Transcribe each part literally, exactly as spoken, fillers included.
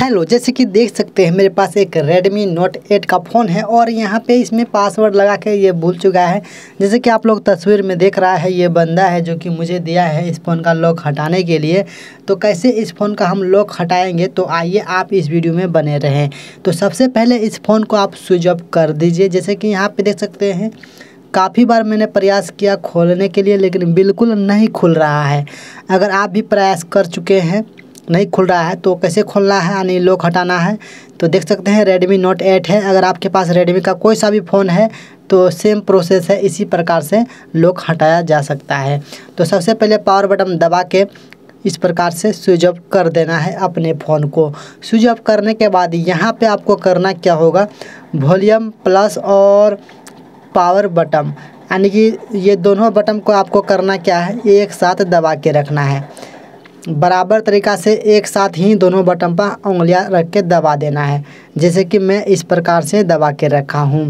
Hello, जैसे कि देख सकते हैं मेरे पास एक Redmi Note एट का फ़ोन है और यहाँ पे इसमें पासवर्ड लगा के ये भूल चुका है। जैसे कि आप लोग तस्वीर में देख रहा है, ये बंदा है जो कि मुझे दिया है इस फ़ोन का लॉक हटाने के लिए। तो कैसे इस फ़ोन का हम लॉक हटाएंगे, तो आइए आप इस वीडियो में बने रहें। तो सबसे पहले इस फ़ोन को आप स्विच ऑफ कर दीजिए। जैसे कि यहाँ पर देख सकते हैं, काफ़ी बार मैंने प्रयास किया खोलने के लिए, लेकिन बिल्कुल नहीं खुल रहा है। अगर आप भी प्रयास कर चुके हैं, नहीं खुल रहा है, तो कैसे खोलना है यानी लॉक हटाना है, तो देख सकते हैं Redmi Note एट है। अगर आपके पास Redmi का कोई सा भी फ़ोन है तो सेम प्रोसेस है, इसी प्रकार से लॉक हटाया जा सकता है। तो सबसे पहले पावर बटन दबा के इस प्रकार से स्विच ऑफ कर देना है अपने फ़ोन को। स्विच ऑफ करने के बाद यहाँ पे आपको करना क्या होगा, वॉल्यूम प्लस और पावर बटन यानी कि ये दोनों बटन को आपको करना क्या है, एक साथ दबा के रखना है। बराबर तरीक़ा से एक साथ ही दोनों बटन पर उंगलियां रख के दबा देना है, जैसे कि मैं इस प्रकार से दबा के रखा हूं।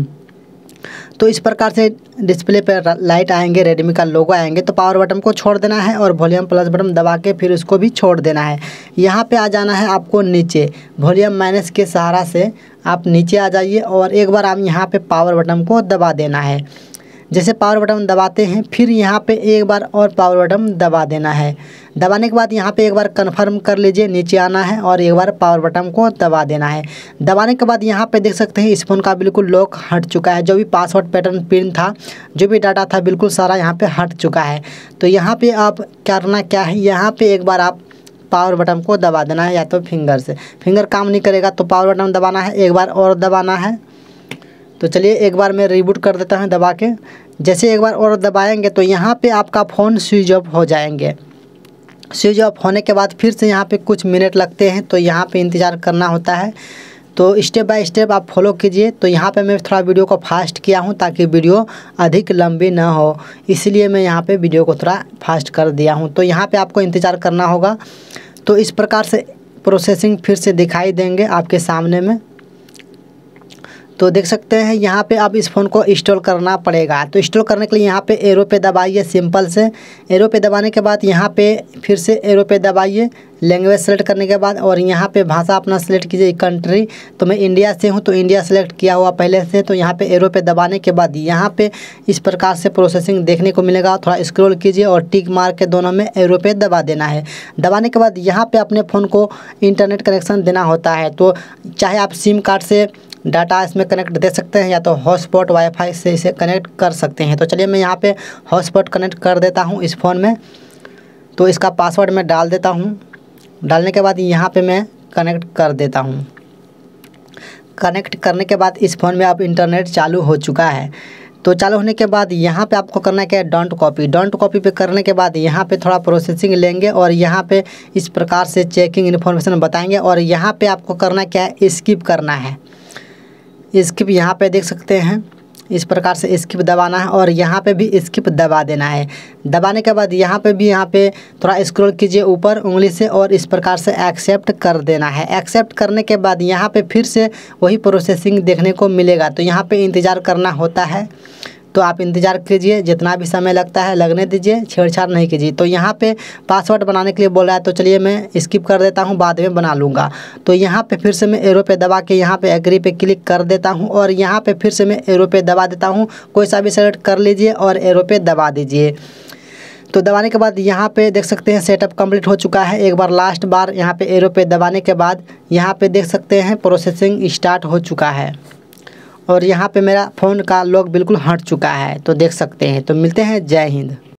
तो इस प्रकार से डिस्प्ले पर लाइट आएंगे, रेडमी का लोगो आएंगे। तो पावर बटन को छोड़ देना है और वॉल्यूम प्लस बटन दबा के फिर उसको भी छोड़ देना है। यहाँ पे आ जाना है आपको नीचे, वॉल्यूम माइनस के सहारा से आप नीचे आ जाइए और एक बार आप यहाँ पे पावर बटन को दबा देना है। जैसे पावर बटन दबाते हैं, फिर यहाँ पे एक बार और पावर बटन दबा देना है। दबाने के बाद यहाँ पे एक बार कंफर्म कर लीजिए, नीचे आना है और एक बार पावर बटन को दबा देना है। दबाने के बाद यहाँ पे देख सकते हैं इस फ़ोन का बिल्कुल लॉक हट चुका है। जो भी पासवर्ड पैटर्न पिन था, जो भी डाटा था, बिल्कुल सारा यहाँ पे हट चुका है। तो यहाँ पे आप करना क्या है, यहाँ पे एक बार आप पावर बटन को दबा देना है, या तो फिंगर से। फिंगर काम नहीं करेगा तो पावर बटन दबाना है, एक बार और दबाना है। तो चलिए एक बार मैं रिबूट कर देता हूँ दबा के। जैसे एक बार और दबाएंगे तो यहाँ पे आपका फ़ोन स्विच ऑफ हो जाएंगे। स्विच ऑफ होने के बाद फिर से यहाँ पे कुछ मिनट लगते हैं, तो यहाँ पे इंतज़ार करना होता है। तो स्टेप बाय स्टेप आप फॉलो कीजिए। तो यहाँ पे मैं थोड़ा वीडियो को फास्ट किया हूँ ताकि वीडियो अधिक लंबी ना हो, इसलिए मैं यहाँ पे वीडियो को थोड़ा फास्ट कर दिया हूँ। तो यहाँ पे आपको इंतज़ार करना होगा। तो इस प्रकार से प्रोसेसिंग फिर से दिखाई देंगे आपके सामने में। तो देख सकते हैं यहाँ पे आप इस फ़ोन को इंस्टॉल करना पड़ेगा। तो इंस्टॉल करने के लिए यहाँ पे एरो पे दबाइए, सिंपल से एरो पे दबाने के बाद यहाँ पे फिर से एरो पे दबाइए, लैंग्वेज सेलेक्ट करने के बाद, और यहाँ पे भाषा अपना सेलेक्ट कीजिए। कंट्री तो मैं इंडिया से हूँ, तो इंडिया सेलेक्ट किया हुआ पहले से। तो यहाँ पे एरो पे दबाने के बाद यहाँ पे इस प्रकार से प्रोसेसिंग देखने को मिलेगा। थोड़ा स्क्रॉल कीजिए और टिक मार के दोनों में एरो पे दबा देना है। दबाने के बाद यहाँ पे अपने फ़ोन को इंटरनेट कनेक्शन देना होता है। तो चाहे आप सिम कार्ड से डाटा इसमें कनेक्ट दे सकते हैं, या तो हॉटस्पॉट वाईफाई से इसे कनेक्ट कर सकते हैं। तो चलिए मैं यहाँ पे हॉटस्पॉट कनेक्ट कर देता हूँ इस फ़ोन में। तो इसका पासवर्ड मैं डाल देता हूँ। डालने के बाद यहाँ पे मैं कनेक्ट कर देता हूँ। कनेक्ट करने के बाद इस फ़ोन में अब इंटरनेट चालू हो चुका है। तो चालू होने के बाद यहाँ पे आपको करना क्या है, डोंट कॉपी। डोंट कॉपी पे करने के बाद यहाँ पे थोड़ा प्रोसेसिंग लेंगे और यहाँ पे इस प्रकार से चेकिंग इन्फॉर्मेशन बताएंगे, और यहाँ पे आपको करना क्या है, स्किप करना है। स्किप यहाँ पे देख सकते हैं, इस प्रकार से स्किप दबाना है और यहाँ पे भी स्किप दबा देना है। दबाने के बाद यहाँ पे भी यहाँ पे थोड़ा स्क्रॉल कीजिए ऊपर उंगली से और इस प्रकार से एक्सेप्ट कर देना है। एक्सेप्ट करने के बाद यहाँ पे फिर से वही प्रोसेसिंग देखने को मिलेगा। तो यहाँ पे इंतज़ार करना होता है। तो आप इंतज़ार कीजिए, जितना भी समय लगता है लगने दीजिए, छेड़छाड़ नहीं कीजिए। तो यहाँ पे पासवर्ड बनाने के लिए बोला है, तो चलिए मैं स्किप कर देता हूँ, बाद में बना लूँगा। तो यहाँ पे फिर से मैं एरो पे दबा के यहाँ पे एग्री पे क्लिक कर देता हूँ और यहाँ पे फिर से मैं एरो पे दबा देता हूँ। कोई सा भी सेलेक्ट कर लीजिए और एरो पे दबा दीजिए। तो दबाने के बाद यहाँ पे देख सकते हैं सेटअप कंप्लीट हो चुका है। एक बार लास्ट बार यहाँ पे एरो पे दबाने के बाद यहाँ पे देख सकते हैं प्रोसेसिंग स्टार्ट हो चुका है और यहाँ पे मेरा फ़ोन का लॉक बिल्कुल हट चुका है। तो देख सकते हैं। तो मिलते हैं, जय हिंद।